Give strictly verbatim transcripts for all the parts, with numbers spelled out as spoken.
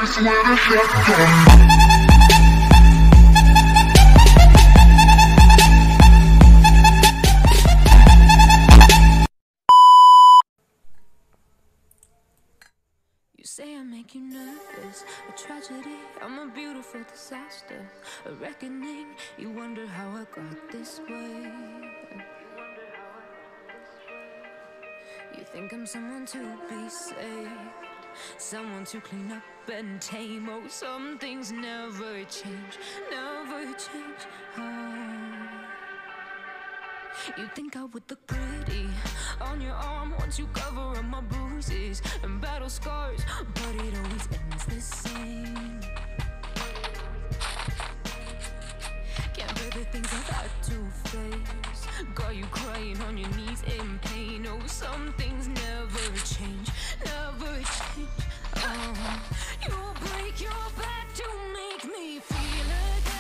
face with a shotgun. You say I make you nervous, a tragedy, I'm a beautiful disaster, a reckoning, you wonder how I got this way. You think I'm someone to be saved, someone to clean up and tame. Oh, some things never change, never change. Oh. You think I would look pretty on your arm once you cover up my bruises and battle scars, but it always ends the same. Can't bear the things I've had to face, got you crying on your knees in pain. Oh, some things never change, never change. Oh, you'll break your back to make me feel again.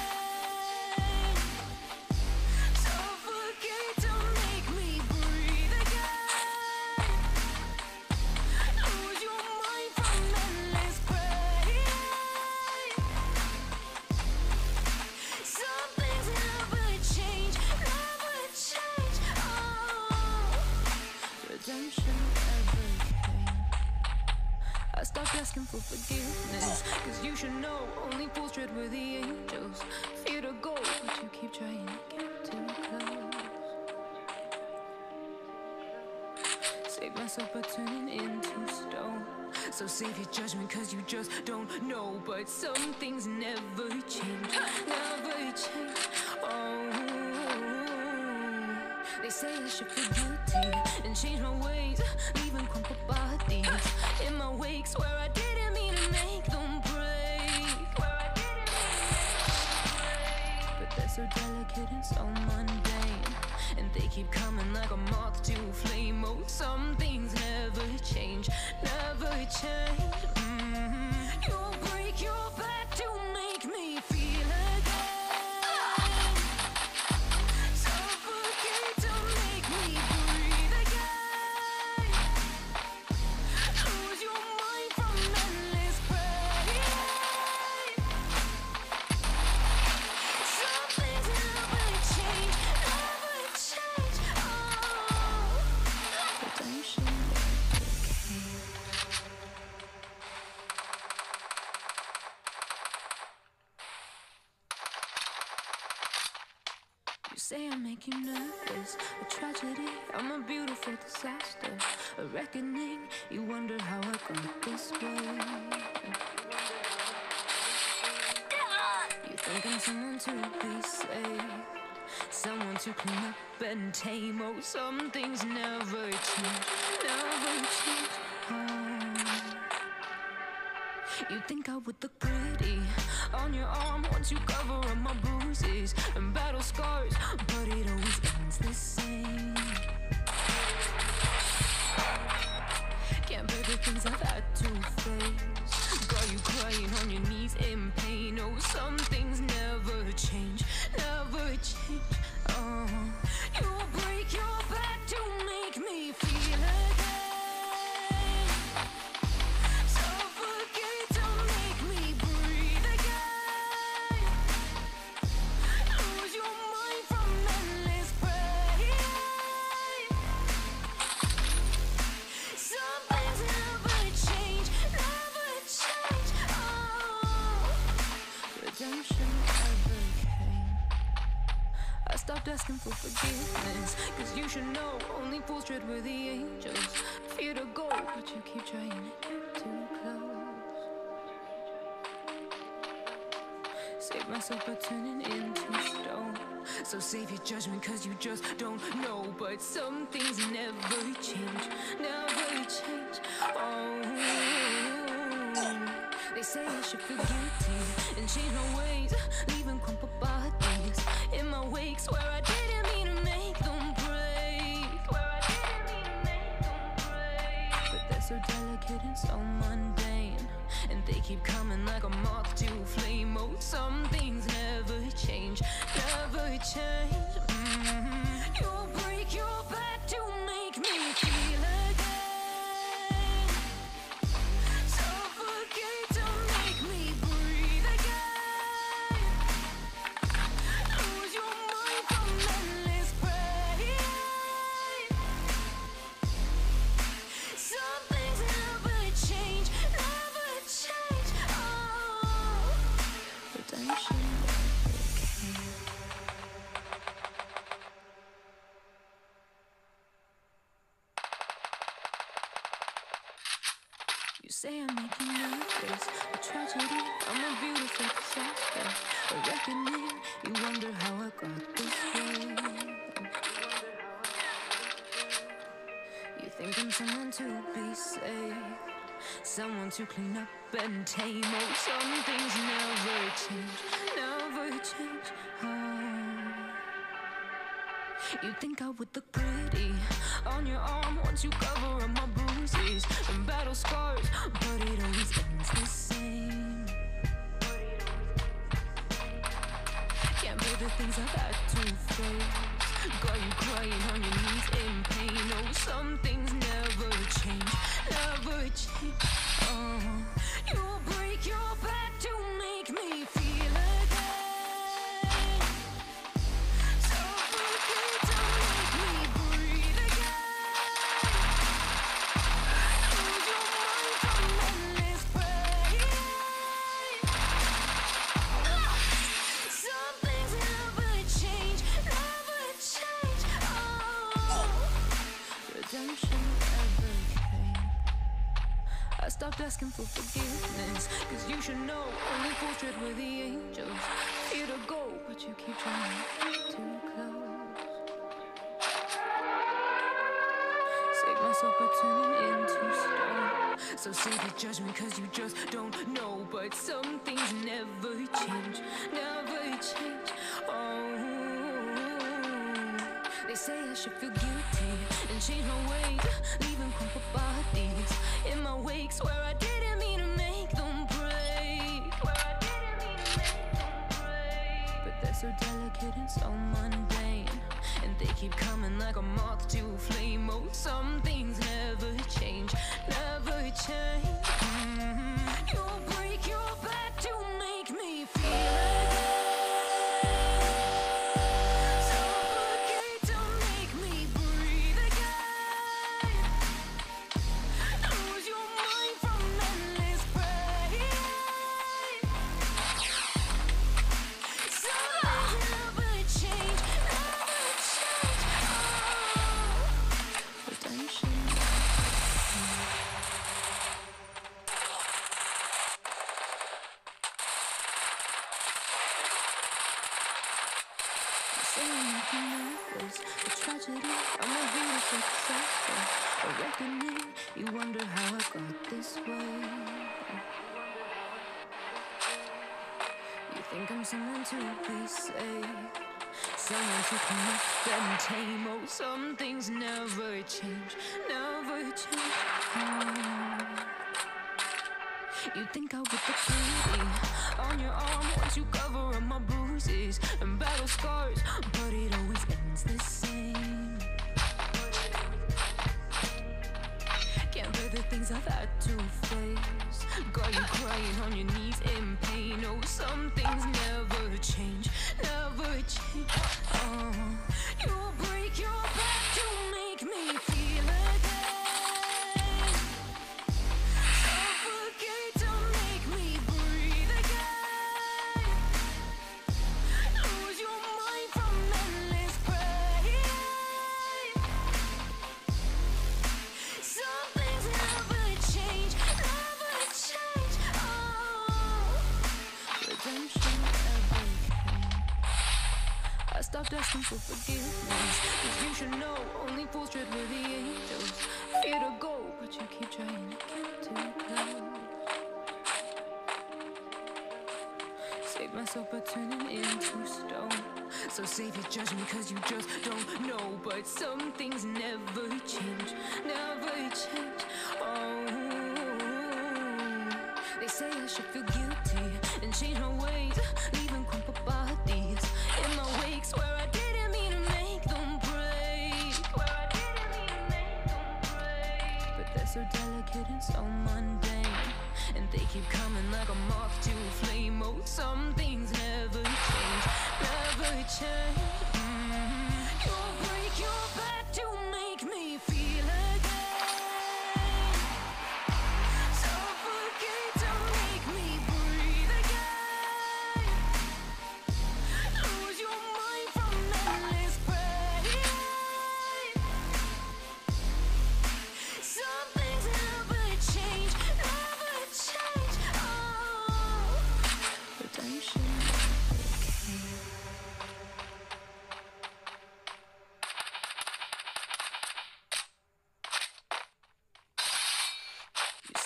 I stopped asking for forgiveness, cause you should know only fools tread where the angels fear to go, but you keep trying to get too close. Save myself by turning into stone, so save your judgment cause you just don't know. But some things never change, never change. Oh, they say I should feel guilty and change my ways, leaving crumpled bodies in my wake. Swear I didn't mean to make them break, but they're so delicate and so mundane, and they keep coming like a moth to flame. Oh, some things never change, never change. Mm-hmm. You'll break your back to make me feel again. You say I make you nervous, a tragedy, I'm a beautiful disaster, a reckoning, you wonder how I got this way. You think I'm someone to be saved, someone to clean up and tame. Oh, some things never change, never change. Oh. You think I would look pretty on your arm once you cover up my bruises and battle scars, but it always ends the same. Can't bear the things I've had to face, got you crying on your knees in pain. Oh, some things never change, never change. Oh, you'll break your back to make me feel again. I stopped asking for forgiveness, cause you should know only fools tread where the angels fear to go, but you keep trying to get too close. Save myself by turning into stone, so save your judgment cause you just don't know. But some things never change, never change. Oh, they say I should feel guilty and change my ways, leaving crumpled bodies in my wake. Swear I didn't mean to make them break, swear I didn't mean to make them break, but they're so delicate and so mundane, and they keep coming like a moth to flame. Oh, some things never change, never change. Mm-hmm. You'll break your back to make me feel again. Suffocate to make face, a tragedy, I'm a beautiful disaster, a reckoning, you wonder how I got this way. You think I'm someone to be saved, someone to clean up and tame. Oh, some things never change, never change. Oh, you think I would look pretty on your arm once you cover up my bruises and battle scars, but it always ends the same. Can't bear the things I've had to face, got you crying on your knees in pain. Oh, some things never change, never change. Oh, you'll break your back to make me feel again, suffocate to make me breathe again, lose your mind from endless pain. Some things never change, never change. Oh, redemption never came. I stopped asking for forgiveness, cause you should know only fools tread where the angels fear to go, but you keep trying too close. Save myself by turning into stone, so save your judgment cause you just don't know. But some things never change, never change. Oh, they say I should feel guilty and change my ways, leaving crumpled bodies in my wake. Swear I didn't mean to make them break, swear I didn't mean to make them break. But they're so delicate and so mundane, and they keep coming like a moth to a flame. Oh, some things never change, never change. Mm-hmm. You'll break your back to make me feel again, suffocate to make me breathe again, lose your mind from endless pain. Some things never change, never change. Oh, redemption. Say I'm making nervous, a tragedy, I'm a beautiful disaster, a reckoning, you wonder how I got this way. You think I'm someone to be saved, someone to clean up and tame. Oh, some things never change, never change. Oh, you think I would look pretty on your arm once you cover up my bruises and battle scars, but it always ends the same. Can't bear the things I've had to face, got you crying on your knees in pain. Oh, some things never change, never change. Oh, you'll break your back to make me feel again, suffocate to make me breathe again, lose your mind from endless pain. Some things never change, never change. Oh, redemption never came. I stopped asking for forgiveness, cause you should know only fools tread where the angels fear to go, but you keep trying to get too close. Save myself by turning into stone, so save your judgment cause you just don't know. But some things never change, never change. Oh, they say I should feel guilty and change my ways, leaving crumpled bodies in my wake. Swear I didn't mean to make them break, swear I didn't mean to make them break. But they're so delicate and so mundane, and they keep coming like a moth to a flame. Oh, some things never change, never change. Mm-hmm. You'll break your back to make me feel again, suffocate to make me breathe again, lose your mind from endless pain. Some things never change, never change. Oh,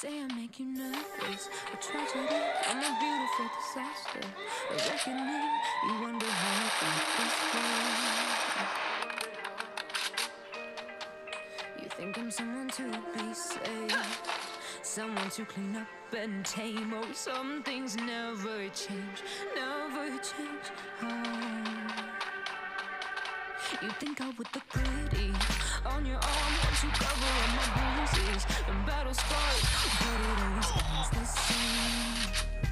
say I make you nervous, a tragedy, I'm a beautiful disaster, a reckoning, you wonder how I got this way. You think I'm someone to be saved, someone to clean up and tame. Oh, some things never change, never change. Oh. You think I would look pretty on your arm once you cover up my bruises and battle scars, but it always ends the same.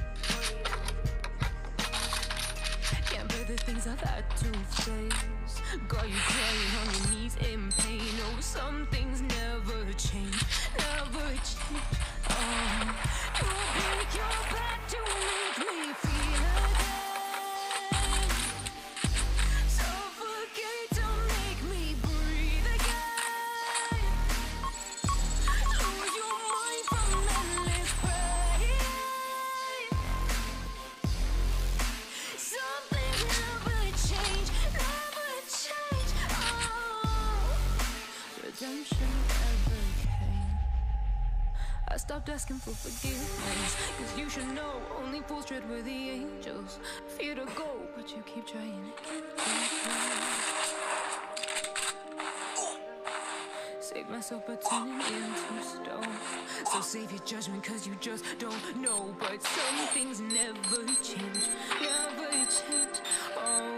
Can't bear the things I've had to face, got you crying on your knees in pain. Oh, some things never change, never change. Oh, you break your back to make me feel again, suffocate to make me breathe again, lose your mind from endless pain. Some things never change, never change. Oh, redemption ever came. I stopped asking for forgiveness, cause you should know only fools tread where the angels fear to go, but you keep trying it. Save myself by turning into stone, so save your judgment cause you just don't know. But some things never change, never change. Oh,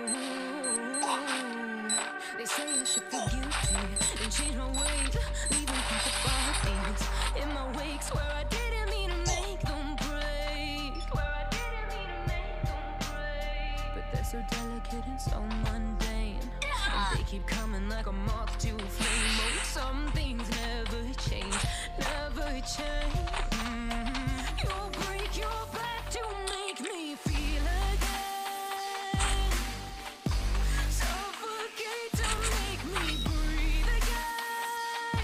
they say I should feel guilty and change my ways, leaving people bodies in my wake, where I didn't mean to make them break, where I didn't mean to make them break. But they're so delicate and so mundane, and they keep coming like a moth to a flame. Oh, some things never change, never change. Mm-hmm. You'll break your back to make me feel again, suffocate to make me breathe again,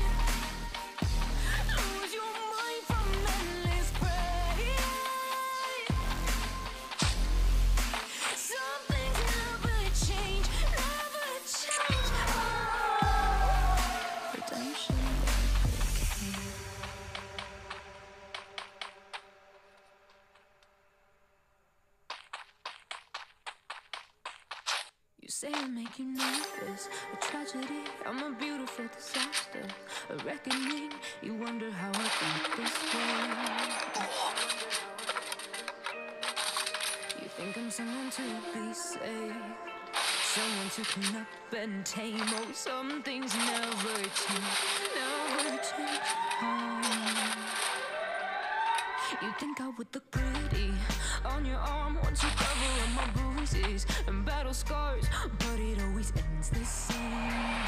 lose your mind from endless pain. Some things never change, never change. Oh, redemption never came. You say I make you nervous, a tragedy, I'm a beautiful disaster, a reckoning, you wonder how I got this way. You think I'm someone to be saved, someone to clean up and tame. Oh, some things never change, never change. Oh. You think I would look pretty on your arm once you cover up my bruises and battle scars, but it always ends the same.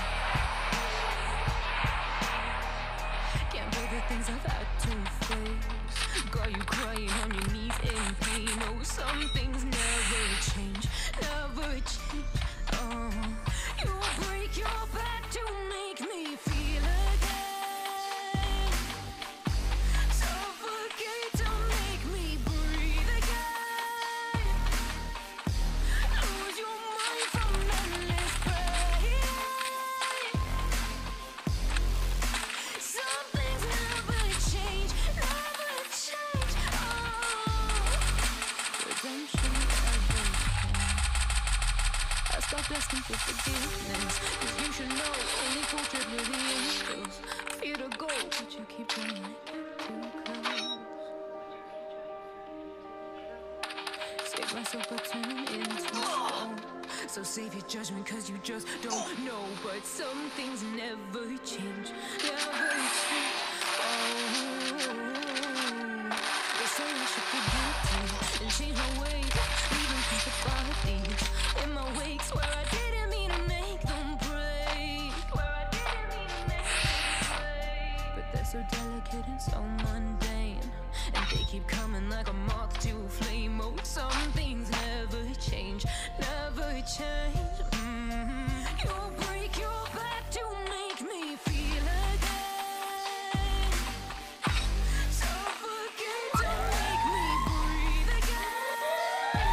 Can't bear the things I've had to face, got you crying on your knees in pain. Oh, some things never change, never change. Oh, you break your back to make me feel again, suffocate to make me breathe again, lose your mind from endless pain. Some things never change, never change. Oh, redemption ever came. I stopped asking for forgiveness, cause you should know only fools tread where the angels fear to go, but you keep trying to get too close. Save myself by turning into stone, so save your judgment cause you just don't know. But some things never change, never change. Oh, they say I should feel guilty and change my ways, leaving people bodies in my wakes, where I didn't mean to make them break, where I didn't mean to make them break. But they're so delicate and so mundane, and they keep coming like a moth to a flame. Oh, some things never change, never change. Mm-hmm. You'll break your back to make me feel again, suffocate to make me breathe again,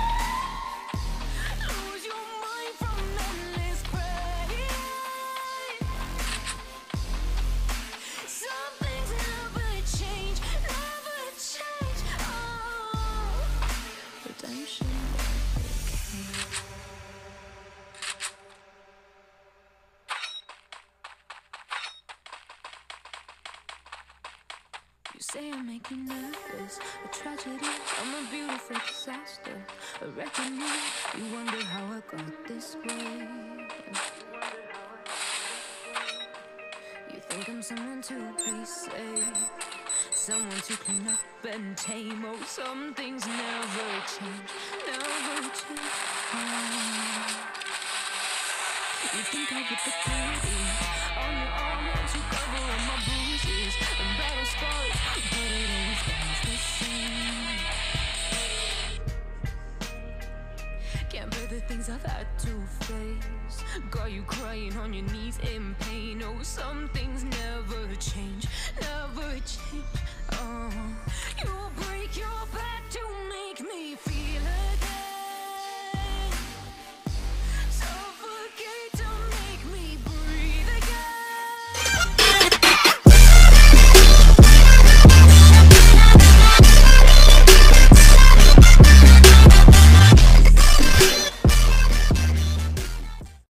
lose your mind from endless pain. Some things never change, never make me nervous. A tragedy, I'm a beautiful disaster. A wrecking you, you wonder how I got this way. You think I'm someone to be saved, someone to clean up and tame. Oh, some things never change, never change. Oh. You think I put the beauty on your arm to cover all my bruises and battle scars, but it always stays the same. Can't bear the things I've had to face. Got you crying on your knees in pain. Oh, some things never change, never change. Oh, you'll break your back.